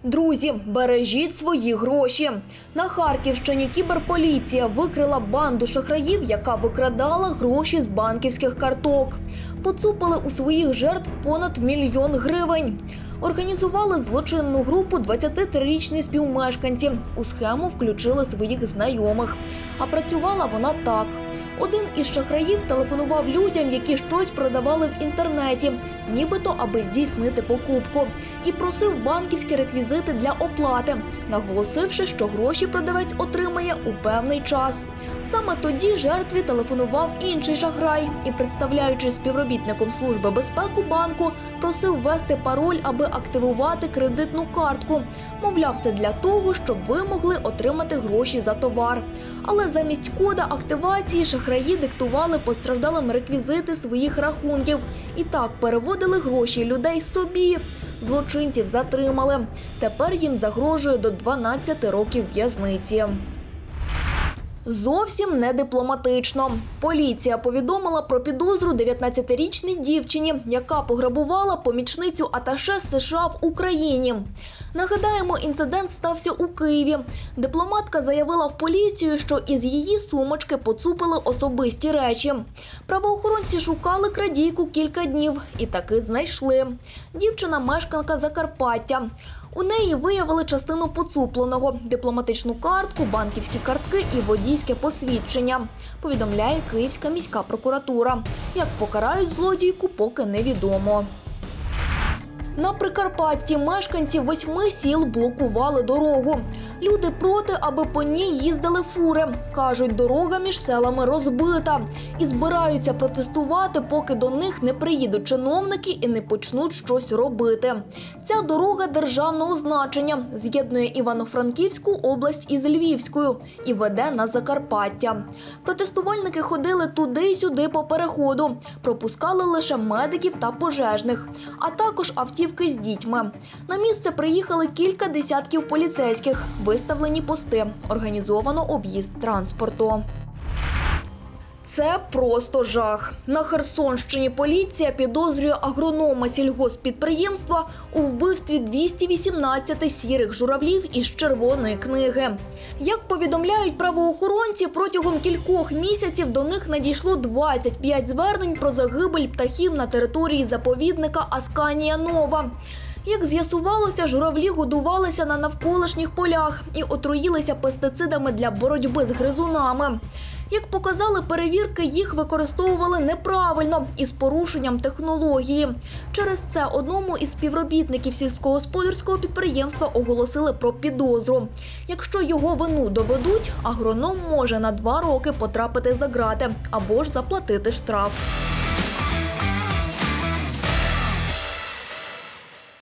Друзі, бережіть свої гроші. На Харківщині кіберполіція викрила банду шахраїв, яка викрадала гроші з банківських карток. Поцупили у своїх жертв понад 1 мільйон гривень. Організували злочинну групу 23-річні співмешканці. У схему включили своїх знайомих. А працювала вона так. Один із шахраїв телефонував людям, які щось продавали в інтернеті, нібито аби здійснити покупку, і просив банківські реквізити для оплати, наголосивши, що гроші продавець отримає у певний час. Саме тоді жертві телефонував інший шахрай і, представляючись співробітником Служби безпеки банку, просив ввести пароль, аби активувати кредитну картку. Мовляв, це для того, щоб ви могли отримати гроші за товар. Але замість кода активації шахраї диктували постраждалим реквізити своїх рахунків. І так переводили гроші людей собі. Злочинців затримали. Тепер їм загрожує до 12 років в'язниці. Зовсім не дипломатично. Поліція повідомила про підозру 19-річній дівчині, яка пограбувала помічницю аташе США в Україні. Нагадаємо, інцидент стався у Києві. Дипломатка заявила в поліцію, що із її сумочки поцупили особисті речі. Правоохоронці шукали крадійку кілька днів і таки знайшли. Дівчина – мешканка Закарпаття. У неї виявили частину поцупленого – дипломатичну картку, банківські картки і водійське посвідчення, повідомляє Київська міська прокуратура. Як покарають злодійку, поки невідомо. На Прикарпатті мешканці 8 сіл блокували дорогу. Люди проти, аби по ній їздили фури. Кажуть, дорога між селами розбита. І збираються протестувати, поки до них не приїдуть чиновники і не почнуть щось робити. Ця дорога державного значення, з'єднує Івано-Франківську область із Львівською і веде на Закарпаття. Протестувальники ходили туди й сюди по переходу. Пропускали лише медиків та пожежних, а також автівки з дітьми. На місце приїхали кілька десятків поліцейських. Виставлені пости, організовано об'їзд транспорту. Це просто жах. На Херсонщині поліція підозрює агронома сільгосппідприємства у вбивстві 218 сірих журавлів із червоної книги. Як повідомляють правоохоронці, протягом кількох місяців до них надійшло 25 звернень про загибель птахів на території заповідника Асканія-Нова. Як з'ясувалося, журавлі годувалися на навколишніх полях і отруїлися пестицидами для боротьби з гризунами. Як показали перевірки, їх використовували неправильно і з порушенням технології. Через це одному із співробітників сільськогосподарського підприємства оголосили про підозру. Якщо його вину доведуть, агроном може на 2 роки потрапити за ґрати або ж заплатити штраф.